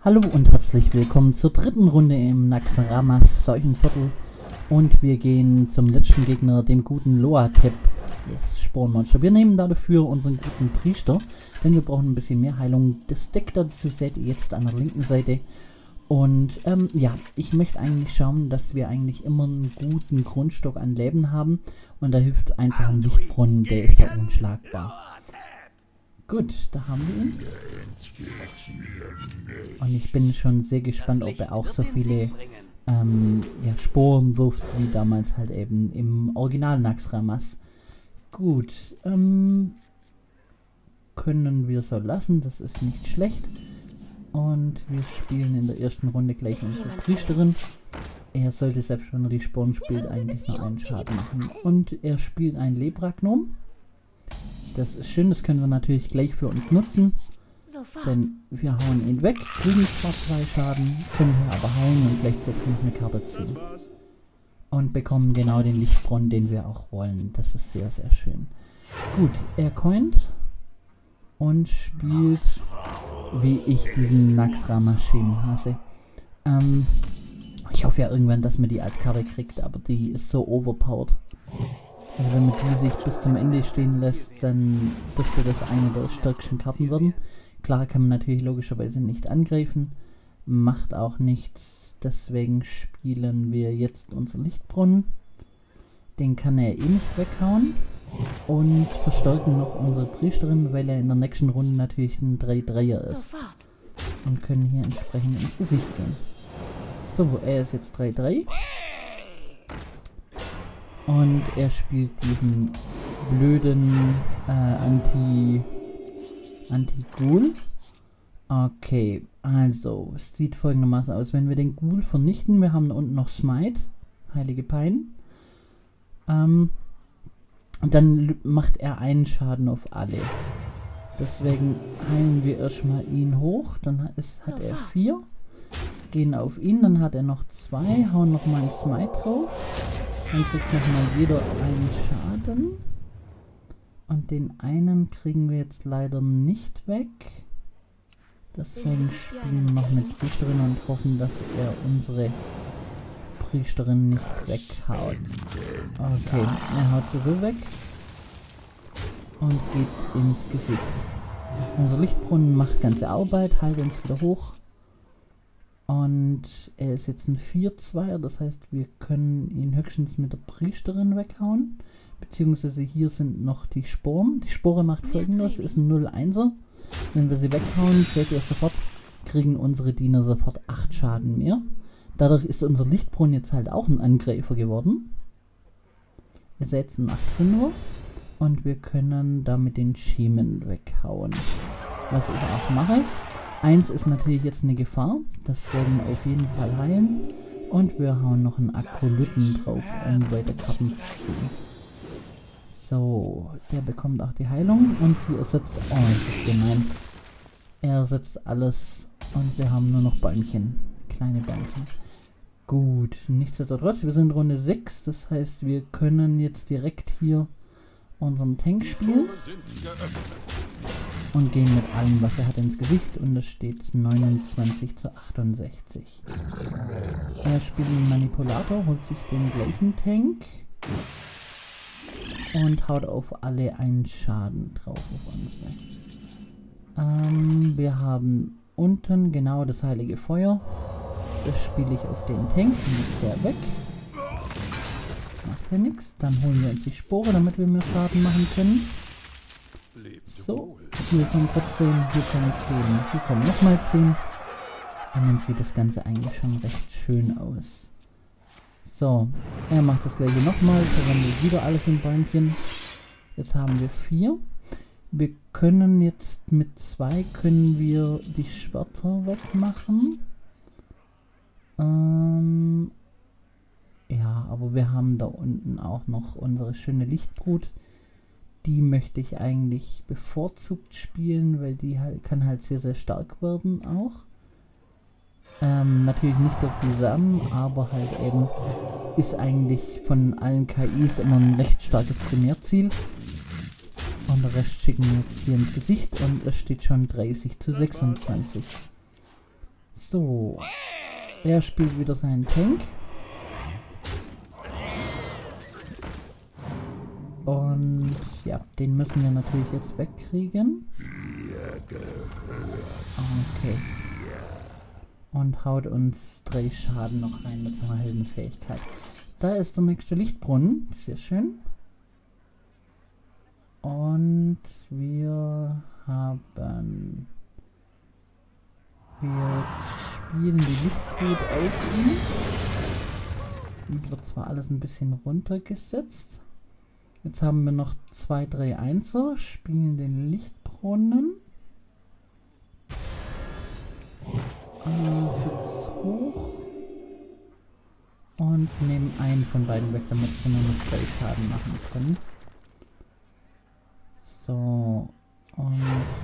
Hallo und herzlich willkommen zur dritten Runde im Naxxramas Seuchenviertel. Und wir gehen zum letzten Gegner, dem guten Loatep, das Spornmonster. Wir nehmen dafür unseren guten Priester, denn wir brauchen ein bisschen mehr Heilung. Das Deck dazu seht ihr jetzt an der linken Seite. Und ja, ich möchte eigentlich schauen, dass wir eigentlich immer einen guten Grundstock an Leben haben. Und da hilft einfach ein Lichtbrunnen, der ist ja unschlagbar. Gut, da haben wir ihn. Und ich bin schon sehr gespannt, ob er auch so viele ja, Sporen wirft, wie damals halt eben im Original Naxxramas. Gut, können wir so lassen, das ist nicht schlecht. Und wir spielen in der ersten Runde gleich unsere Priesterin. Er sollte, selbst wenn er die Sporen spielt, eigentlich nur einen Schaden machen. Und er spielt ein Lebra-Gnom. Das ist schön, das können wir natürlich gleich für uns nutzen. Denn wir hauen ihn weg, kriegen zwar 2 Schaden, können hier aber heilen und gleichzeitig noch eine Karte ziehen. Und bekommen genau den Lichtbrunnen, den wir auch wollen. Das ist sehr, sehr schön. Gut, er coint und spielt, wie ich diesen Naxxramas-Maschinen hasse. Ich hoffe ja irgendwann, dass man die als Karte kriegt, aber die ist so overpowered. Also wenn man die sich bis zum Ende stehen lässt, dann dürfte das eine der stärksten Karten werden. Klar kann man natürlich logischerweise nicht angreifen, macht auch nichts. Deswegen spielen wir jetzt unseren Lichtbrunnen. Den kann er eh nicht weghauen. Und verstärken noch unsere Priesterin, weil er in der nächsten Runde natürlich ein 3-3er ist. Und können hier entsprechend ins Gesicht gehen. So, er ist jetzt 3-3. Und er spielt diesen blöden Anti-Ghoul. Okay, also, es sieht folgendermaßen aus. Wenn wir den Ghoul vernichten, wir haben da unten noch Smite, Heilige Pein. Dann macht er einen Schaden auf alle. Deswegen heilen wir erstmal ihn hoch. Dann hat er 4. Gehen auf ihn, dann hat er noch 2. Hauen nochmal einen Smite drauf. Dann kriegt nochmal jeder einen Schaden. Und den einen kriegen wir jetzt leider nicht weg. Deswegen spielen wir noch mit Priesterin und hoffen, dass er unsere Priesterin nicht weghaut. Okay, er haut sie so weg. Und geht ins Gesicht. Unser Lichtbrunnen macht ganze Arbeit, heilt uns wieder hoch. Und er ist jetzt ein 4-2er, das heißt, wir können ihn höchstens mit der Priesterin weghauen. Beziehungsweise hier sind noch die Sporen. Die Spore macht folgendes, ist ein 0-1er. Wenn wir sie weghauen, seht ihr sofort, kriegen unsere Diener sofort 8 Schaden mehr. Dadurch ist unser Lichtbrunnen jetzt halt auch ein Angreifer geworden. Ihr seht ein 8-5er. Und wir können damit den Schemen weghauen. Was ich auch mache. 1 ist natürlich jetzt eine Gefahr, deswegen auf jeden Fall heilen. Und wir hauen noch einen Akolyten drauf, um weiter Karten zu ziehen. So, der bekommt auch die Heilung und sie ersetzt... Oh, das ist gemein. Er ersetzt alles und wir haben nur noch Bäumchen. Kleine Bäumchen. Gut, nichtsdestotrotz, wir sind Runde 6, das heißt, wir können jetzt direkt hier unseren Tank spielen. Und gehen mit allem, was er hat, ins Gesicht. Und es steht 29:68. Er spielt einen Manipulator, holt sich den gleichen Tank. Und haut auf alle einen Schaden drauf auf unsere. Wir haben unten genau das heilige Feuer. Das spiele ich auf den Tank. Dann ist der weg. Macht ja nichts. Dann holen wir uns die Spore, damit wir mehr Schaden machen können. So, hier kommen 14, hier kommen 10, hier kommen nochmal 10. Und dann sieht das Ganze eigentlich schon recht schön aus. So, er macht das gleiche nochmal, verwandelt wieder alles in Bäumchen. Jetzt haben wir 4. Wir können jetzt mit 2 können wir die Schwerter wegmachen. Ja, aber wir haben da unten auch noch unsere schöne Lichtbrut. Die möchte ich eigentlich bevorzugt spielen, weil die halt kann halt sehr, sehr stark werden auch. Natürlich nicht durch die Samen, aber halt eben ist eigentlich von allen KIs immer ein recht starkes Primärziel. Und der Rest schicken wir jetzt hier ins Gesicht und es steht schon 30:26. So. Er spielt wieder seinen Tank. Und ja, den müssen wir natürlich jetzt wegkriegen. Okay. Und haut uns 3 Schaden noch rein mit seiner Heldenfähigkeit. Da ist der nächste Lichtbrunnen. Sehr schön. Und wir haben... Wir spielen die Lichtbrut auf ihn. Und wird zwar alles ein bisschen runtergesetzt. Jetzt haben wir noch 2, 3 Einser, spielen den Lichtbrunnen. Sitzt hoch. Und nehmen einen von beiden weg, damit sie nur noch 2 Schaden machen können. So. Und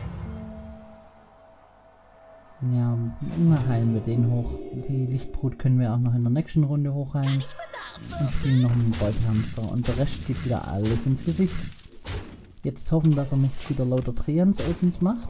ja, immer heilen wir den hoch. Die Lichtbrut können wir auch noch in der nächsten Runde hochheilen. Und spielen noch einen Beutehamster. Und der Rest geht wieder alles ins Gesicht. Jetzt hoffen, dass er nicht wieder lauter Treants aus uns macht.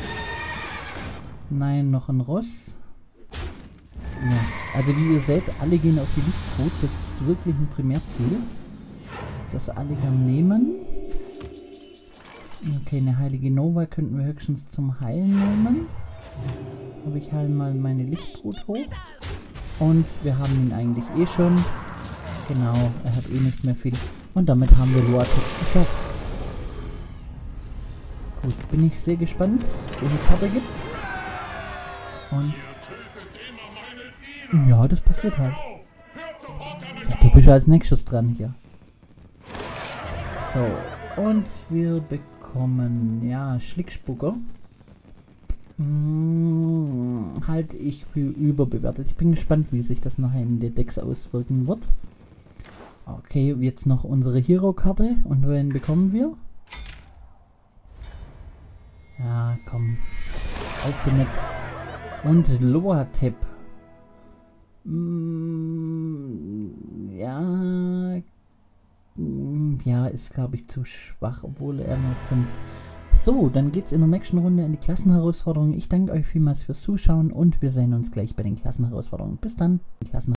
Nein, noch ein Ross. Ja, also wie ihr seht, alle gehen auf die Lichtbrut. Das ist wirklich ein Primärziel. Das alle gern nehmen. Okay, eine heilige Nova könnten wir höchstens zum Heilen nehmen. Aber ich heile mal meine Lichtbrut hoch. Und wir haben ihn eigentlich eh schon. Genau, er hat eh nicht mehr viel. Und damit haben wir Loatek geschafft. Gut, bin ich sehr gespannt. Welche Karte gibt's? Und... ja, das passiert halt. Ja, du bist als nächstes dran hier. So, und wir bekommen, ja, Schlickspucker. Halte ich für überbewertet. Ich bin gespannt, wie sich das nachher in den Decks auswirken wird. Okay, jetzt noch unsere Hero-Karte. Und wen bekommen wir? Ja, komm. Auf damit. Und Loatek. Ja, ist glaube ich zu schwach, obwohl er nur 5. So, dann geht's in der nächsten Runde in die Klassenherausforderung. Ich danke euch vielmals fürs Zuschauen und wir sehen uns gleich bei den Klassenherausforderungen. Bis dann.